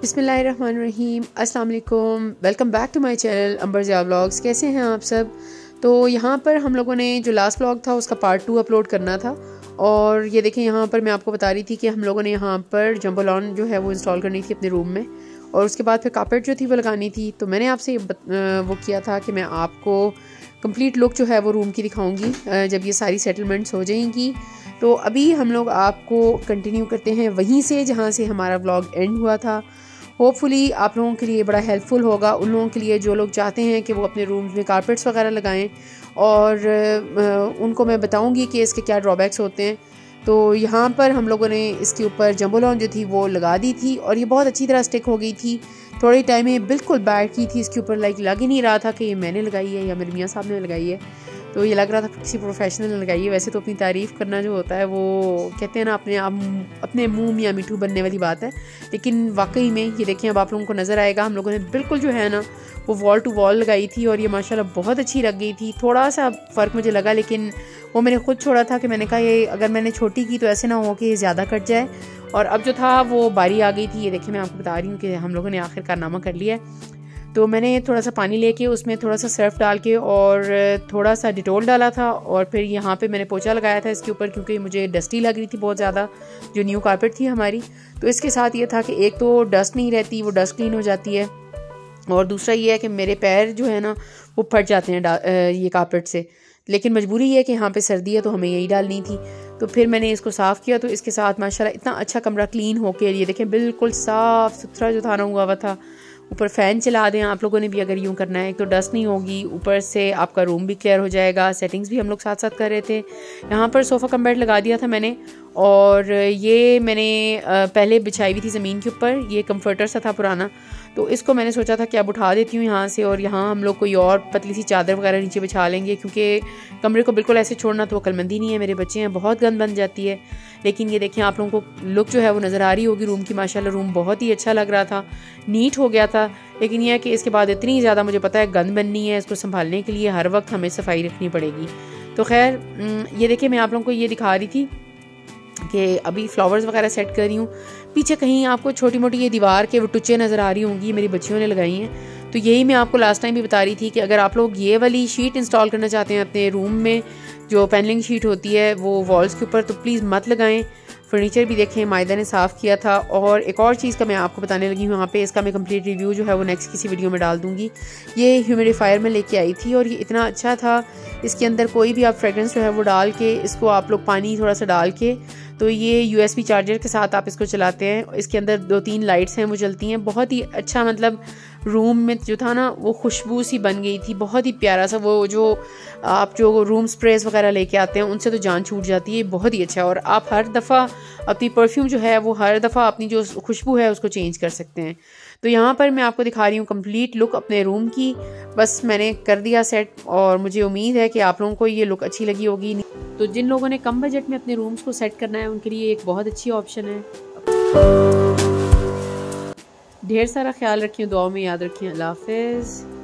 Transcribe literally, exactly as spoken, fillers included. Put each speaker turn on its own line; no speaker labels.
बिस्मिल्लाहिर्रहमानिर्रहीम, अस्सलाम वालेकुम। Welcome back to my channel Amber Zia vlogs. कैसे हैं आप सब? तो यहाँ पर हम लोगों ने जो लास्ट व्लॉग था उसका पार्ट टू अपलोड करना था। और ये देखें, यहाँ पर मैं आपको बता रही थी कि हम लोगों ने यहाँ पर जंबो लॉन जो है वो इंस्टॉल करनी थी अपने रूम में, और उसके बाद फिर कारपेट जो थी वो लगानी थी। तो मैंने आपसे वो किया था कि मैं आपको कंप्लीट लुक जो है वो रूम की दिखाऊंगी जब ये सारी सेटलमेंट्स हो जाएंगी। तो अभी हम लोग आपको कंटिन्यू करते हैं वहीं से जहाँ से हमारा व्लॉग एंड हुआ था। होपफुली आप लोगों के लिए बड़ा हेल्पफुल होगा, उन लोगों के लिए जो लोग चाहते हैं कि वो अपने रूम्स में कारपेट्स वगैरह लगाएं, और उनको मैं बताऊंगी कि इसके क्या ड्रॉबैक्स होते हैं। तो यहाँ पर हम लोगों ने इसके ऊपर जंबो लॉन जो थी वो लगा दी थी, और ये बहुत अच्छी तरह स्टिक हो गई थी। थोड़ी टाइम में बिल्कुल बैठ की थी इसके ऊपर, लाइक लग ही नहीं रहा था कि ये मैंने लगाई है या मेरे मियाँ साहब ने लगाई है। तो ये लग रहा था किसी प्रोफेशनल ने लगाई है। वैसे तो अपनी तारीफ़ करना जो होता है वो कहते हैं ना, अपने आप अपने मुंह मियाँ मिठू बनने वाली बात है, लेकिन वाकई में ये देखें, अब आप लोगों को नज़र आएगा, हम लोगों ने बिल्कुल जो है ना वो वॉल टू वॉल लगाई थी, और ये माशाल्लाह बहुत अच्छी लग गई थी। थोड़ा सा फ़र्क मुझे लगा, लेकिन वो मैंने खुद छोड़ा था कि मैंने कहा ये अगर मैंने छोटी की तो ऐसे ना हो कि ये ज़्यादा कट जाए। और अब जो था वो बारी आ गई थी। ये देखिए, मैं आपको बता रही हूँ कि हम लोगों ने आखिर कारनामा कर लिया है। तो मैंने थोड़ा सा पानी लेके उसमें थोड़ा सा सर्फ डाल के और थोड़ा सा डिटोल डाला था, और फिर यहाँ पे मैंने पोछा लगाया था इसके ऊपर, क्योंकि मुझे डस्टी लग रही थी बहुत ज़्यादा जो न्यू कारपेट थी हमारी। तो इसके साथ ये था कि एक तो डस्ट नहीं रहती, वो डस्ट क्लीन हो जाती है, और दूसरा ये है कि मेरे पैर जो है ना वो फट जाते हैं ये कारपेट से। लेकिन मजबूरी ये है कि यहाँ पे सर्दी है तो हमें यही डालनी थी। तो फिर मैंने इसको साफ़ किया, तो इसके साथ माशाल्लाह इतना अच्छा कमरा क्लीन होके, ये देखें बिल्कुल साफ़ सुथरा जो था ना हुआ हुआ था। ऊपर फ़ैन चला दें आप लोगों ने भी अगर यूँ करना है, एक तो डस्ट नहीं होगी, ऊपर से आपका रूम भी क्लियर हो जाएगा। सेटिंग्स भी हम लोग साथ साथ कर रहे थे। यहाँ पर सोफ़ा कम बेड लगा दिया था मैंने, और ये मैंने पहले बिछाई हुई थी ज़मीन के ऊपर, ये कंफर्टर सा था पुराना। तो इसको मैंने सोचा था कि अब उठा देती हूँ यहाँ से, और यहाँ हम लोग कोई और पतली सी चादर वगैरह नीचे बिछा लेंगे, क्योंकि कमरे को बिल्कुल ऐसे छोड़ना तो अक्लमंदी नहीं है। मेरे बच्चे हैं, बहुत गंद बन जाती है। लेकिन ये देखें, आप लोगों को लुक जो है वो नज़र आ रही होगी रूम की। माशाल्लाह रूम बहुत ही अच्छा लग रहा था, नीट हो गया था। लेकिन यह है कि इसके बाद इतनी ज़्यादा मुझे पता है गंद बननी है, इसको संभालने के लिए हर वक्त हमें सफाई रखनी पड़ेगी। तो खैर, ये देखिए, मैं आप लोगों को ये दिखा रही थी कि अभी फ्लावर्स वगैरह सेट कर रही हूँ। पीछे कहीं आपको छोटी मोटी ये दीवार के वो टुच्चे नज़र आ रही होंगी, मेरी बच्चियों ने लगाई हैं। तो यही मैं आपको लास्ट टाइम भी बता रही थी कि अगर आप लोग ये वाली शीट इंस्टॉल करना चाहते हैं अपने रूम में, जो पैनलिंग शीट होती है वो वॉल्स के ऊपर, तो प्लीज़ मत लगाएं। फर्नीचर भी देखें, मायदा ने साफ़ किया था। और एक और चीज़ का मैं आपको बताने लगी हूँ यहाँ पे, इसका मैं कंप्लीट रिव्यू जो है वो नेक्स्ट किसी वीडियो में डाल दूँगी। ये ह्यूमिडिफायर में लेके आई थी, और ये इतना अच्छा था। इसके अंदर कोई भी आप फ्रेगरेंस जो है वो डाल के, इसको आप लोग पानी थोड़ा सा डाल के, तो ये यूएसबी चार्जर के साथ आप इसको चलाते हैं। इसके अंदर दो तीन लाइट्स हैं वो जलती हैं। बहुत ही अच्छा, मतलब रूम में जो था ना वो खुशबू सी बन गई थी, बहुत ही प्यारा सा। वो जो आप जो रूम स्प्रेस वगैरह लेके आते हैं उनसे तो जान छूट जाती है, बहुत ही अच्छा है। और आप हर दफ़ा अपनी परफ्यूम जो है वो हर दफ़ा अपनी जो खुशबू है उसको चेंज कर सकते हैं। तो यहाँ पर मैं आपको दिखा रही हूँ कंप्लीट लुक अपने रूम की। बस मैंने कर दिया सेट, और मुझे उम्मीद है कि आप लोगों को ये लुक अच्छी लगी होगी। तो जिन लोगों ने कम बजट में अपने रूम्स को सेट करना है उनके लिए एक बहुत अच्छी ऑप्शन है। ढेर सारा ख्याल रखिए, दुआओं में याद रखिए। अल्लाह हाफ़िज़।